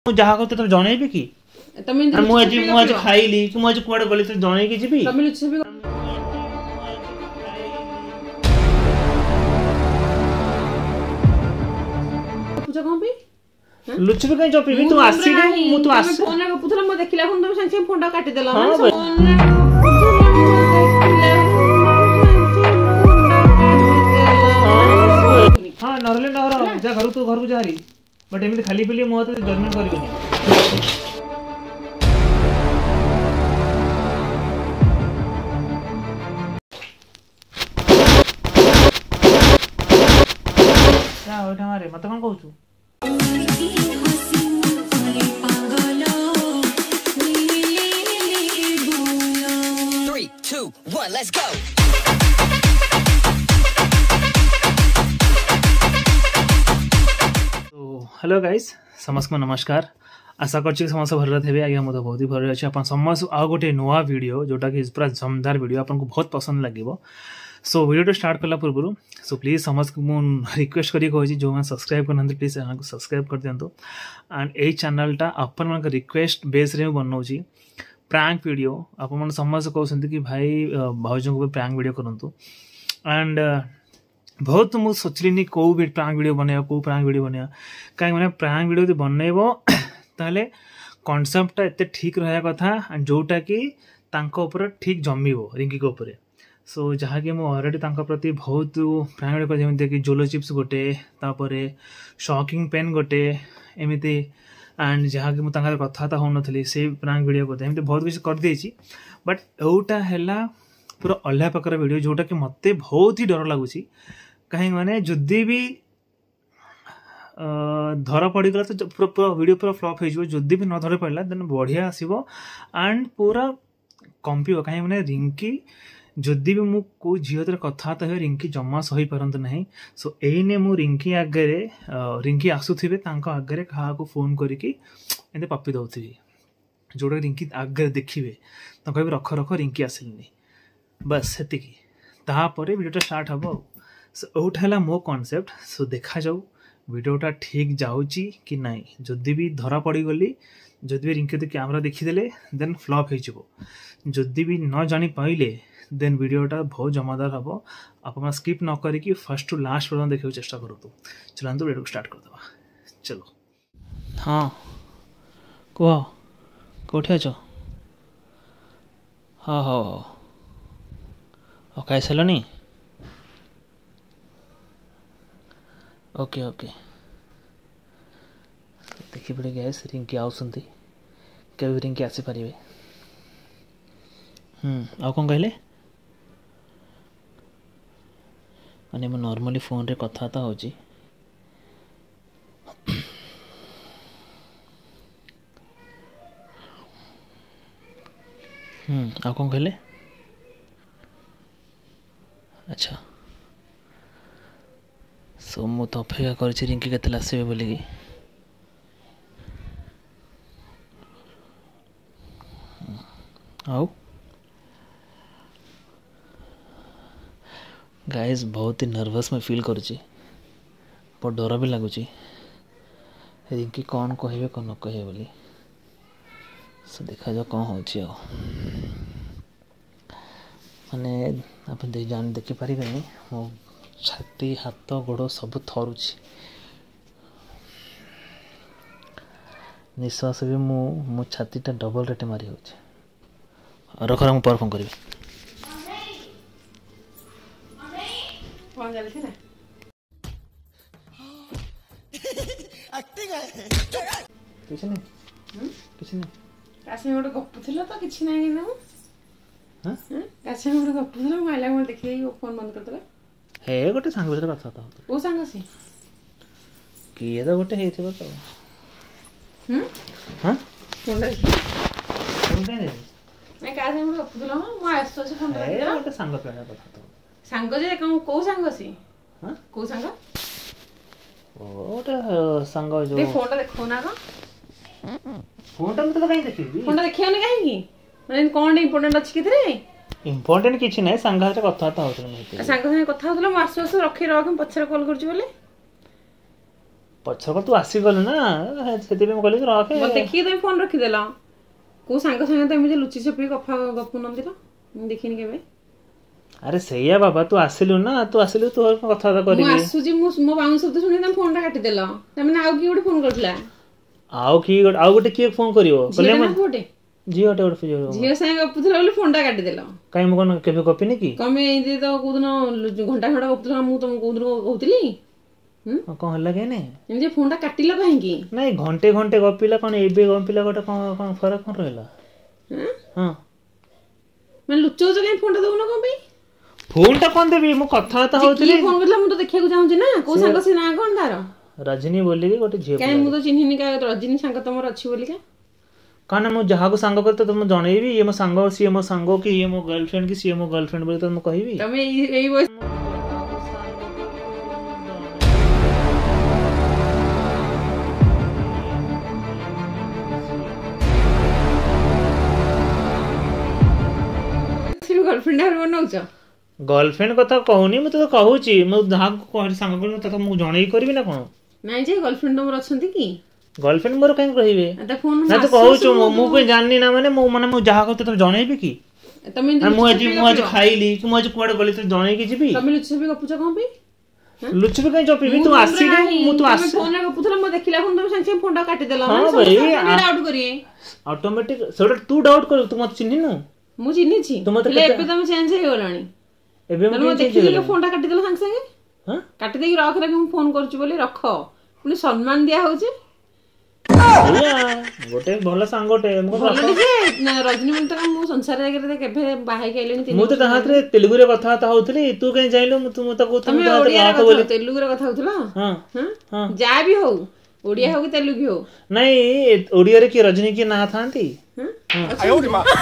जहाँ को तो जनइबी कि मुझे खाइली कि मुझे कुआड़े गली तो जनइकी जीवी पूजा कौन भी लुचबे कहीं चपीबी तू आसी मु तू आसी फोन रे गपुथला म देखिला कोन तुम संगे फोन टा काटी देला हां नरले नहर जा घर तू घर को जारी बट एमि खाली पिली मो तो जजमेंट करबेनी जा ओठा मारे मत कोन कहू छु 3, 2, 1 let's go हेलो गाइस समस्त नमस्कार आशा करछि समस्त भर थे आज्ञा मत बहुत ही भर अच्छे आप समस्त आ गोटे नुआ वीडियो जोटा कि पूरा जमदार वीडियो आपको बहुत पसंद लगे सो वीडियो स्टार्ट कला पूर्व सो प्लीज समस्त को रिक्वेस्ट करी कही जो मैंने सब्सक्राइब करना प्लीज चैनल को सब्सक्राइब कर दिंतु एंड यही चैनलटा आपण मान रिक्वेस्ट बेस रे बनाऊँगी प्रैंक वीडियो आप समस्त कहते कि भाई भाउजों को प्रैंक वीडियो करूँ एंड बहुत मुझे सोचलिनी कौ भी प्रैंक वीडियो बनैया कौ प्रैंक वीडियो बनैया कहीं मैंने प्रैंक वीडियो जो बनैबो ताले कॉन्सेप्टटा एते ठीक रहा कथा एंड जोटा कि तांको ऊपर ठीक जमीबो रिंकी को ऊपर सो जहाँ कि ऑलरेडी तांको प्रति बहुत प्रैंक वीडियो जमी कि जोलो चिप्स गोटे तापरे शॉकिंग पेन गोटे एमती एंड जहाँ कि मुझे कथबार्ता हो नी से प्रैंक वीडियो करते एमती बहुत किसी कर देछि बट एटा हैला पूरा अलग प्रकार वीडियो जोटा कि मते बहुत ही डर लगुच कहीं माने जदि भी धरा पड़गला तो पूरा वीडियो पूरा फ्लॉप हो जदि भी न धर पड़ा देन बढ़िया आसो एंड पूरा कंपिब कहीं माने रिंकी जदि भी मु को झील कथबार्ता हुए रिंकी जमा सही पारत ना सो एने मु रिंकी आगे रिंकी आसुवे आगे क्या फोन करके पपी दौथी जोटा रिंकी आगे देखिए तो कह रख रख रिंकी आसिलनी बस से तापर वीडियोटा स्टार्ट हम सो ओटा है मो कॉन्सेप्ट सो देखा जाऊ वीडियोटा ठीक जाऊँगी कि नाई जदि भी धरा पड़गली जदि भी रिंकी कैमरा देखीदे देन फ्लॉप हो जदि भी न जानी पाइले देन वीडियोटा बहुत जमादार हम आप स्किप न करी फर्स्ट टू लास्ट पर्यटन देखा चेष्टा करूँ चलते वीडियो स्टार्ट करदे चलो हाँ कह कौटे अच हाँ हाँ हाँ खाई सारे ओके ओके देखी पड़े गैस रिंकी आउसंती केबे रिंकी आसी पारिबे आ कौन कहले माने मैं नॉर्मली फोन रे कथाता होची आ कौन कहले अच्छा सो मु तो अपेक्षा कर रिंकी केते आसबे बोलिकी आओ गाइस बहुत ही नर्वस में फील करुच्ची बहुत डर भी लगुच रिंकी कौन कहे कौन न कहे बोली सो देखा जाओ कौन हो माने आप जान देखिपारे मो छाती हाथ गोड़ सब थरुची निश्वास भी मो छातीटा डबल रेट मारी हो रख रहा पर फोन करी गोटे गपुला तो किसी ना गोटे गपुला माइला देखिए फोन बंद करदे हे गोटे सांग विषय कथा ओ सांग से किए तो गोटे हेथिबो तो हां फोन मैं का से गपुला मो आसो से फोन कर गोटे सांग कथा तो सांग जे को सांग से हां को सांग ओटा सांग जो दे फोन देखो ना का फोन तो कहीं देखिबी फोन देखियो ना काहे माने कोन इंपोर्टेंट अछि किथरे इंपोर्टेंट किछि नै सांग से कथाता होतले सांग से कथा होतले मो आसो रखी रख पछरे कॉल करछि बोले पछर तू आसी गल ना सेति में कहले रखे मत देखि तुम फोन रखि देला को सांग संगे तो एमजे लुचि छपी कफा गपु नंदी रो मैं देखिनी केबे अरे सैया बाबा तू आसिलु ना तू आसिलु तू कथा करिबी मु आसुजी मो बाउ शब्द सुनि तुम फोन टा काटि देला तमने आउ की गोटे फोन करथला आउ गोटे किए फोन करिवो कहले ना गोटे झियोटे गोटे फिजो झियो संगे गपुथला बोली फोन टा काटि देला काई मु कोन केबे कपिनी की कमे जे तो कोदन घंटा घंटा गपुथला मु तुम कोदन कहउतली कौन हल्ला के ने एमजे फोन टा काटिला काहे की नहीं घंटे घंटे गपिला कोन एबे गपिला गोटे कोन फरक कोन रहला हां मैं लुचो जो काई फोन टा दउनो कोन बे फोन टा कोन देबी मु कथा ता होतली फोन करला मु तो देखिया को चाहू छी ना को संग से ना कोन तारो रजनी बोली कि गोटे झियो काई मु तो चिन्हिनी का रजनी संग तमर अछि बोली का काना मु जहा को संग करते तुम जणेबी ये मो संग सी मो संग कि ये मो गर्लफ्रेंड कि सी मो गर्लफ्रेंड बोली तुम कहबी तमे एई बस गर्लफ्रेंड हर बनौछ गर्लफ्रेंड कथा कहूनी मु तो कहूची मु जहा को कहरी संग कर त मु जणेई करबी ना कोन नहीं जे गर्लफ्रेंड तमर अछंती की गर्लफ्रेंड मोर कहीं कहबे त फोन ना तो कहूछु मु कोई जाननी ना माने मु जहा को तो जणेबी की तमे मु आज खाइली कि मु आज कुआडे गली तो जणेई की जीबी तमे लुचबी गपुछ कोन पे लुचबी कहीं चपीबी तू आसी मु तो आसी फोन रे गपुथला म देखिला फोन तमे संग फोन टा काटि देला हां भाई डाउट करिए ऑटोमेटिक सोडा तू डाउट कर तू मत चिन्ही न मु चिन्ही छी ले एबे तमे चेंज हे गलानी एबे मु देखिले फोन टा काटि देला संग संगे हां काटि देई रख रे मु फोन करछु बोली रख पुनी सम्मान दिया होचे गोटे भल सांगोटे रजनी मन तो मु संसार जगह केभे बाहे केलेनी मु तो तहात रे तेलुगु रे कथा ता होतली तू कहीं जाइलो मु तो तमे ओडिया रे कथा तेलुगु रे कथा होतला हां हां जा भी हो ओडिया हो कि तेलुगु हो नहीं ओडिया रे की रजनी की ना थांती हां आयो रे मां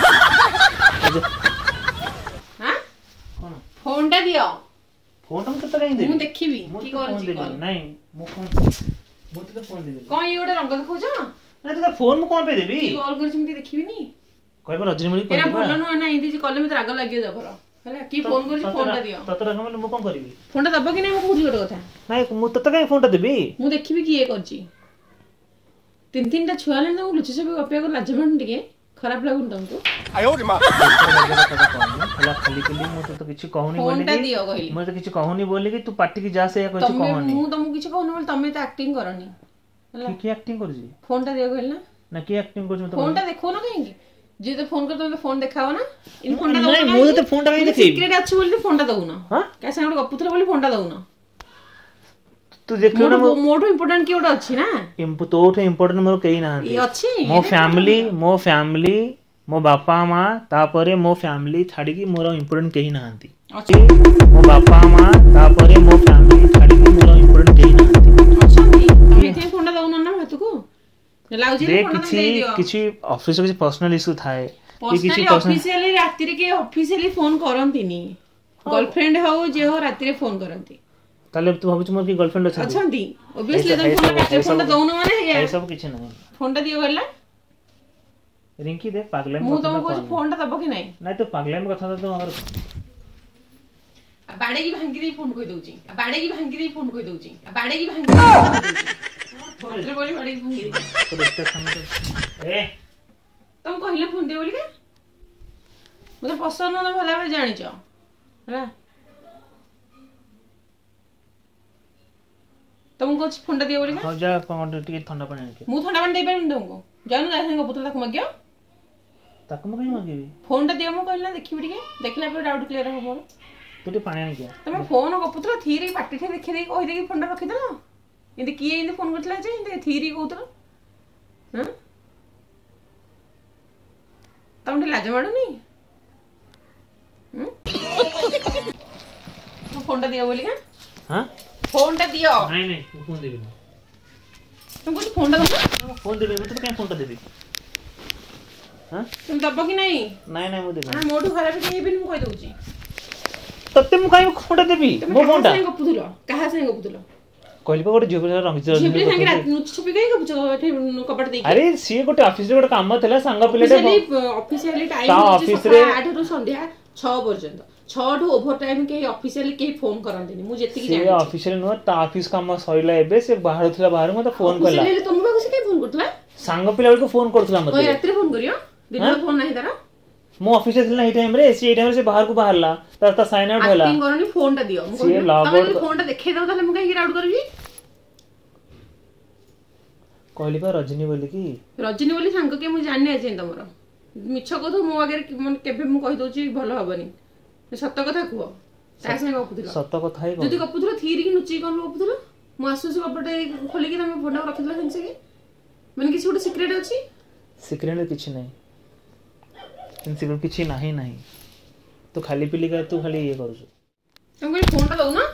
हां फोन टा दियो फोन हम तो कहीं दे मु देखिबी की करछि नहीं मु तो फोन दे कोन ये ओडे रंग देखौ छ ना तो फोन मु कोन पे देबी कॉल कर छिमती देखिबी नी कहबो रजनी मळी एरा भलो न ना इंदी कॉल में राग लागियो जबर हला की फोन कर फोन टा दियो तत रंग मु कोन करबी फोन टा दबो कि नै मु कहू गोटे कथा नहीं मु तत कहीं फोन टा देबी मु देखिबी की ये करछि तीन टा छुआ लेन मु लुचि सब गपिया को लाजमन टिके खराब लागुन तुमको आयो रे मां हला खाली खाली मु तो किछ कहूनी बोली फोन टा दियो कहली मु तो किछ कहूनी बोली कि तू पार्टी की जा से या कुछ कहूनी मु तुमको किछ कहूनी बोली तमे तो एक्टिंग करनी हला की एक्टिंग कर जी फोन टा दियो कहली ना की एक्टिंग कर जी फोन टा देखो ना कहीं जे तो फोन कर तो फोन देखाओ ना इन फोन टा नहीं मु तो फोन टा कहीं देखी सीक्रेट अछि बोली फोन टा दउ ना हां कैसे गोटे गपुथला बोली फोन टा दउ ना तू देखियो ना मोटो इंपोर्टेंट की ओटा अछि ना तोठे इंपोर्टेंट मोर कहीं ना ई अछि मो फैमिली मो बापा माँ तापरे मो फैमिली छाड़ी की मोर इंपोर्टेंट कहीं ना मो बापा माँ तापरे मो फैमिली छाड़ी की मोर इंपोर्टेंट कहीं ना अच्छा फोन दउन ना भातुको लाउजी फोन दे दियो किछि ऑफिस के पर्सनल इशू थाए किछि ऑफिशियली रात्रि रे के ऑफिशियली फोन करंतीनी गर्लफ्रेंड हो जे हो रात्रि रे फोन करंती ताले तू भाबु मोर की गर्लफ्रेंड अछंती ऑब्वियसली तुम फोन दउन माने ए सब किछि नहीं फोन टा दियो गला रिंकी दे पागले मु तुमको फोन टा दबो कि नहीं नहीं तो पागले में कथा तो हमर बाड़े की भांगी दे फोन कोइ दउची बाड़े की भांगी दे फोन कोइ दउची बाड़े की भांगी फोन बोली बाड़े की भांगी तो देखते समय ए तुम कहले फोन दे बोली के मुझे पसंद न भला भाई जानि छ हला तुमको फोन टा दियो बोली के हो जा टिके ठंडा पानी के मु ठंडा पानी दे पारिम तुमको जानो जा संग पुतला तक मगियो तक म कहीं मगेबी फोन टा दियो म कहला देखिबी टिके देखला पर डाउट क्लियर हो मोर तू टे पानी आनिया तुम फोन को पुतला थीरी पाटी थे देखि दे कहि दे फोन टा रखि दला इंदे किए इंदे फोन करतला जे इंदे थीरी कहतला हां तुम लाज माडुनी तो फोन टा दियो बोली का हां फोन टा दियो नहीं फोन देबी तुम कुछ फोन टा दो फोन देबी तो कहीं फोन टा देबी हां तुम दबो कि नहीं नहीं मु देबी हां मोटू खराब के भी मु कहि दउची तते मु कहीं फोन टा देबी मो फोन टा कहा से गपुतुलो कहली पे गोटे झियो रंग झिबली संगे रात नुच छपी कहीं गपुचो एठे कपट देई अरे सी गोटे ऑफिस रे गोटे काम थला संग पिलेटे ऑफिशियली टाइम ऑफिस रे 8 रु संध्या 6 पर्यंत 6 ओभर टाइम के ऑफिशियली के फोन करंदिनी मु जेति की से जानि ऑफिशियल नो ता ऑफिस काम सइला एबे से बाहर थिला बाहर मते फोन करला ऑफिशियली तुम बाको से के फोन करतला सांग पिला को फोन करथला कोई मते रात्रि फोन करियो दिन में फोन नहीं तारा मो ऑफिस से थिला ई टाइम रे से टाइम से बाहर को बाहरला ता साइन आउट होला एक्टिंग करनी फोन टा दियो से लॉग आउट फोन टा देखे दो ताले मु काहे राउट करबी कहली पर रजनी बोली की रजनी बोली सांग के मु जानि आजे तमरो मिछ कथो मो आगे मन केबे मु कहि दोची भलो हबनी सत्य कथा कुह ता संग गपुथलो सत कथा ही जदी गपुथलो थीरी की नुची कोन गपुथलो मु आसुसी कपटे खोली के तमे फोन रखितला सेंसे के माने किसी गोटे सिक्रेट अछि सिक्रेट किछि नहीं सिक्रेट किछि नाही नाही तो खाली पिली का तू खाली ये करू तुम कोई फोन टा दो ना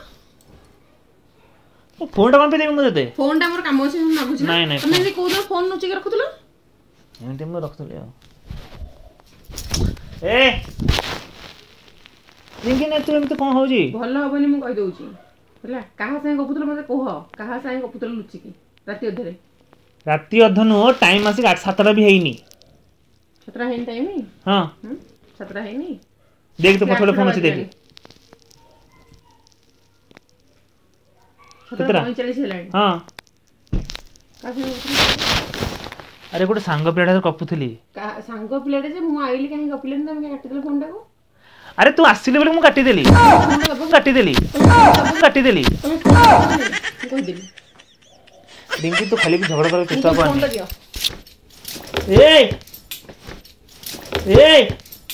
तो फोन टा कौन पे देबे मुझे दे फोन टा मोर काम अछि हम मागुछि ना नहीं नहीं तुम ने को फोन नुची के रखुथलो एमते मु रखथले ए रिंकी ने तू एमते कोन होजी भलो हबनी मु कहि दोची हला कहा संग गपुथलो मते कोह कहा संग गपुथलो लुची की राती अधनु टाइम आसी 8-7 भी हेइनी 17 हेन टाइम हां 17 हेनी देख तो फोटो फोन अछि देख कितना 45 हेलानी हां काफी अरे गोटे सांग पिलाटा कपुथली का सांग पिलाटे जे मु आइली काहे गपिलेन तमे काटी देले फोन टाको अरे तू आसिले बोले मु काटी देली कहि देली रिंकी तू खाली भी झगड़ा कर चेष्टा कर फोन दियो ए ए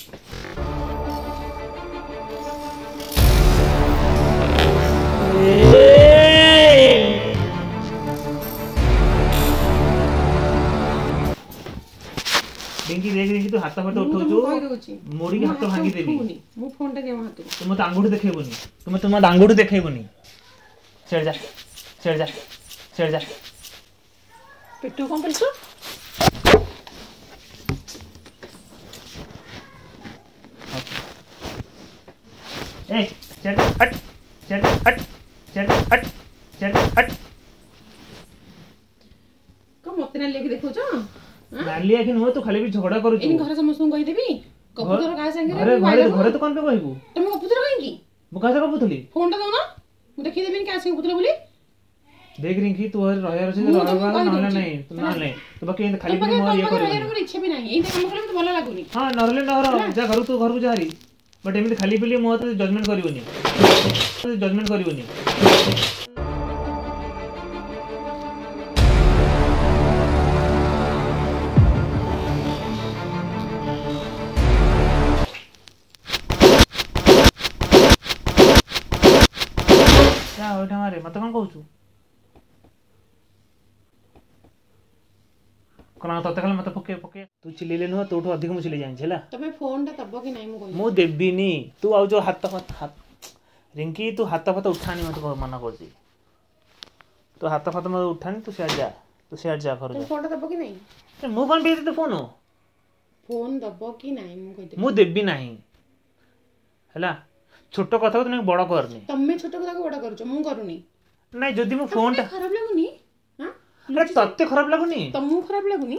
रिंकी देख रिंकी तू हाथ फाट उठौ छु मोड़ी के हाथ भांगी देबी मु फोन टा दे हाथ तुम मत आंगुठी देखेबनी तुम आंगुठी देखेबनी चढ़ जा चढ़ जा चढ़ जा पेटो कौन पलसो ए चल हट चल हट चल हट चल हट को मते ना लेके देखो छ नालिया कि न तो खाली भी झगड़ा करू इन घर समस्त कहि देबी कपुतर का संगे घरे घरे घरे तो कोन पे कहबू तुम कपुतर कहि की मु काहे कपुतली फोन टा दो ना मु देखि देबिन का संगे कपुतर बोली देख रिंकी तू रहया रछे रहबा नले नहीं तू नले तो बाकी खाली भी मोर ये करे मोर इच्छा भी नहीं एते काम करले मते भलो लागुनी हां नरले नहर जा घर तू घर को जारी बट एमिति खाली पिली मो तो जजमेंट करिवनी क्या ओठा मारे मत कोन कहू छु कोना तते खाली मत पके पके तू चिल्लेले न तोठो अधिक मु चिल्ले जानि छला तमे फोन ता तब कि नहीं मु कहि मु देबिनी तू आउ जो हाथ रिंकी तू हाथ उठानी मत मना करजी तो हाथ मत उठानी तू शेयर जा कर तमे फोन ता तब कि नहीं मु कोन बेदे तो फोन दब कि नहीं मु कहि मु देबी नहीं हला छोट कथा को तने बड़ करनी तमे छोट कथा को बड़ करछ मु करूनी नहीं जदी मु फोन ता खराब लागुनी हां अरे तत्ते खराब लागुनी तमु खराब लागुनी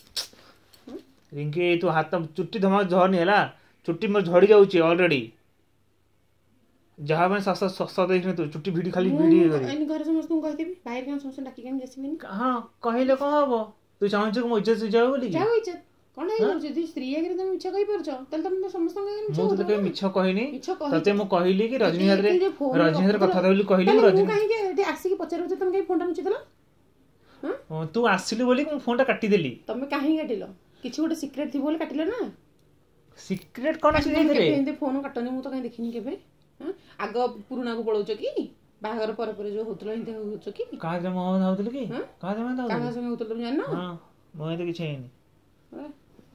रिंकी तू हाथ चुट्टी धमा झरनी हैला चुट्टी मोर झड़ी जाउची ऑलरेडी जहां में सस देखने तू चुट्टी भिडी खाली भिडी करी इन घर समस्त को कहि देबी बाहर का समस्त डाकी के जेसिबिन हां कहिले को हबो तू चाहू छ मो इज्जत से जाओ बोली क्या होई छ कोन है जदी स्त्री आगे तुम मिछ कहि परछ तल तुम तो समस्त के मिछ मु तो कहि मिछ कहिनी तते मु कहिली कि रजनी हादरे कथा दबली कहिली रजनी काहे के एते आसी के पचारो छ तुम के फोन टा मिछ देला हां तू आसिली बोली मु फोन टा काटी देली तमे काहे काटिलो किछि गोटे सिक्रेट थी बोले काटिलो ना सिक्रेट कोन अछि रे एते फोन काटनी मु तो काहे देखिनी केबे हां आगो पुराना को पळौछ की बाहागर पर जो होतलो हिंदे होछ की का जमा होतल की का जमा होतल का संगे होतल तुम जान ना हां मोय तो किछ हेनी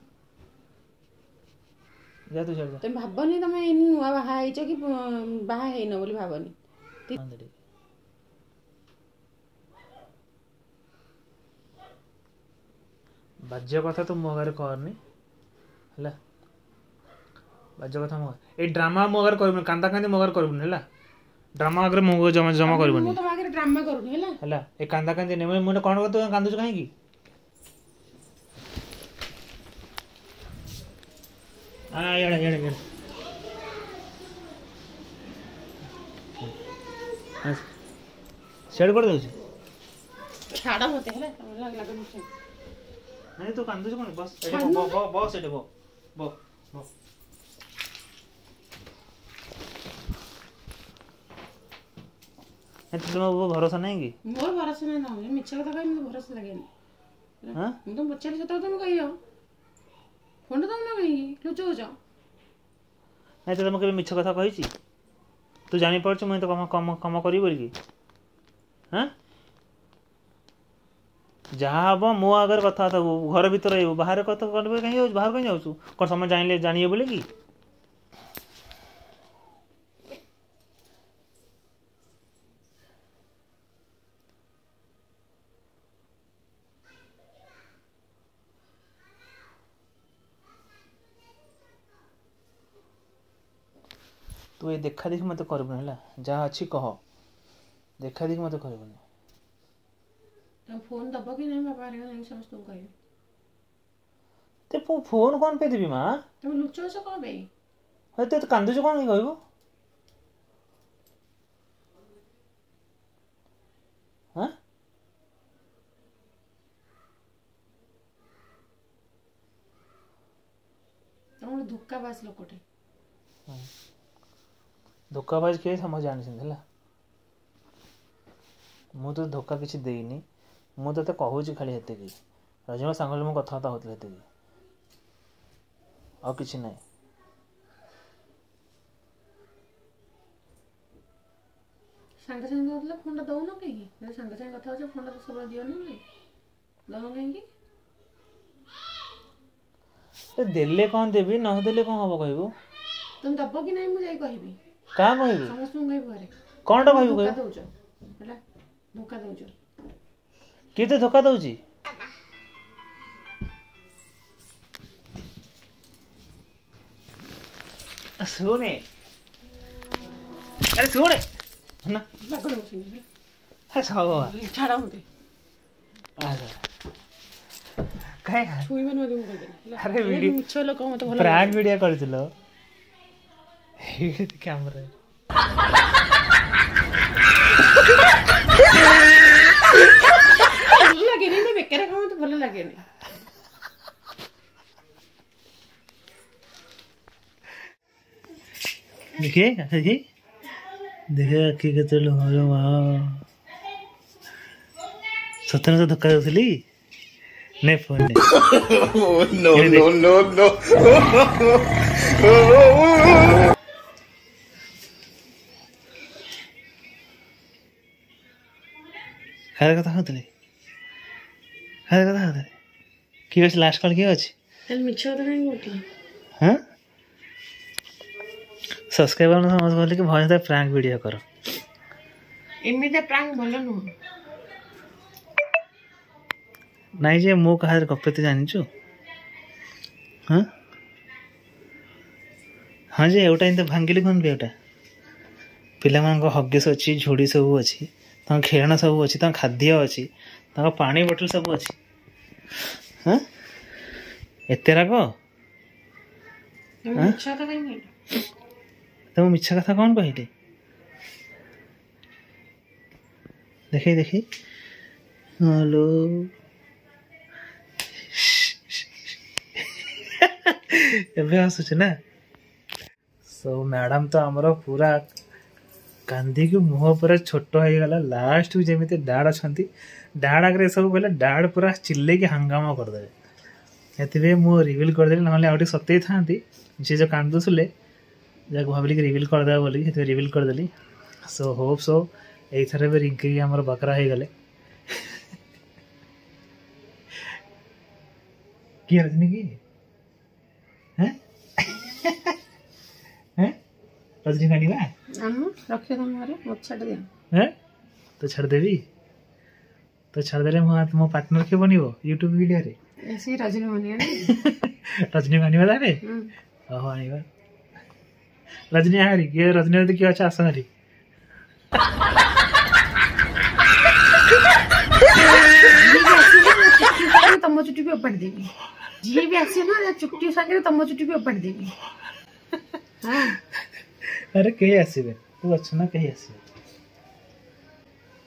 जा तू चल जा तुम भाबनी तमे इन नुवा बाहा आइछ कि बाहा हेन बोली भाबनी बाज्य कथा तो मो घरे करनी हला बाज्य कथा मो ए ड्रामा मो घरे करबनी कांदा कांदी मो घरे करबनी हला ड्रामा अगर मो जमा करबनी मो तो आगे ड्रामा करनी हला हला ए कांदा कांदी ने मोने कोन करतो कांदुच काहे की आ येड़ा सेड कर दउछ छाड़ा मते हला लग लग मुझे नहीं तो कांदुछ कोन बस एटे बस एटे बो तुम भरोसा नहीं कि मोर भरोसा नहीं ना मिछ कथा कहि मुझे भरोसा लागेनी हां मु तो बच्चा सत तुम कहियो फोन तुम ना कहि लुचो जा नहीं तो तुम के मिछ कथा कहि छी तू जानि पड़छ मैं तो कम करी बोल की हां जहाँ हम मो आगर कथा था घर भीतर बाहर कथा करबे कहीं बाहर कहीं जाऊँ कौन समय जानिले जानिए बोले कि तू ये देखा देखी मत करबुन है जहाँ अच्छी कह देखा देखी मत करबुन तो फोन दबो कि नहीं बाबा रे नहीं समझ तुम कहियो ते फोन कौन पे देबी मां तुम लुचो से कौन बे हते तो कांदुछ कौन कहबो हां तुम धोखाबाज लोकटे धोखाबाज के समझ जानी सिंधला मु तो धोखा किसी देनी मु तो कहूँ खाली हेते कि रजनी सांगल मो कथा होते हेते कि और किसी नहीं संग संग होतले फोन ता दउनो कहीं जे संग संग कथा हो फोन ता सब दियो नहीं दउनो कहीं तो देले कौन देबी न देले कौन हबो कहबो तुम दबो कि नहीं मु जाई कहबी का कहबो समझ तुम कहबो रे कोनटा कहबो धोखा दउजो हला धोखा दउजो किते धोखा दउची सुने अरे सुने ना लागो सुन है सब छाड़ा मते काय छुई मन मते मु कहि अरे वीडियो मिछ लोक मते भलो प्रैंक वीडियो करथिलो कैमरा भलो लागे नहीं बेकार काम तो भलो लागे नहीं देखिए देखिए आखि के तेल हो माँ सतन से धक्का देली नहीं phone no no no no खार कथा होतले कि अछि लास्ट कॉल कि अछि चल मिछ तो नहीं होती हां सब्सक्राइबर ने समझ बोले कि भय प्रैंक वीडियो करो एमिते प्रैंक भलो नु नहीं जे मो कहा गपते जानी छु हां हाँ जे एटा इन भांगिली कोन बेटा पिला मान को हग्गेस अछि झोड़ी सब अछि ता खेलना सब अछि ता खाद्य अछि ता पानी बोतल सब अछि हां एते रागो मिछ तो कहीं नहीं तुम मिछ कथा कौन कहले देखी हेलो एबे हसुछ ना सो मैडम तो हमरो पूरा कांदी के मुह पूरा छोट हो गला लास्ट को जेमिते डाड अछंती डाड आगरे सब कहले डाड पूरा चिल्ले के हंगामा कर देबे एतबे मो रिवील कर देले नहले आउटी सत्य थांती जे जो कांदुसले जा भाबली के रिवील कर देबा बोली हेतु रिवील कर देली सो होप सो एई थरे बे रिंकी हमर बकरा हे गले की रजनी की हैं हैं रजनी गानी बा हम रखे तुम मारे मत छाड़ दे हैं तो छाड़ देबी तो छाड़ देले मो पार्टनर के बनिवो YouTube वीडियो रे ऐसे रजनी बनिया रजनी गानी वाला रे हां आनीबा रजनी हारी के रजनी तो क्या अच्छा आसनारी तम चुट्टी पे उपट देगी जी भी आसे ना चुट्टी संगे तम चुट्टी पे उपट देगी हां अरे कहीं आसीबे तू अच्छा ना कहीं आसीबे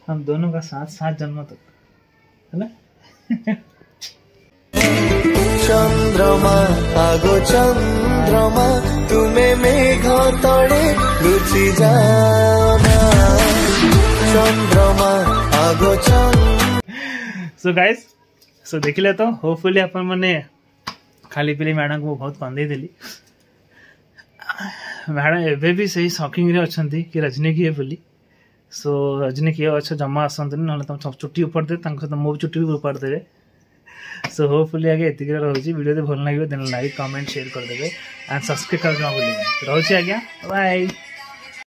हम दोनों का साथ 7 जन्म तक, है ना? चंद्रमा आगो चंद्रमा तुम्हें मेघ तड़े लुचि जाना चंद्रमा आगो सो गाइस सो देखिले तो होपफुली अपन मैंने खाली पीली मैडम को बहुत कंदे देली। मैडम एबे भी सही शॉकिंग रे अछंती कि रजनी किए बोली। सो रजनी किए अच्छा जमा आसंतनी ना तुम चुट्टी ऊपर दे तो मो चुट्टी भी ऊपर देवे। सो होपफुली आगे एतिक रही वीडियो भल लगे देन लाइक कमेंट शेयर कर देवे एंड सब्सक्राइब करना भूलिए। रहुछि आज्ञा बाय।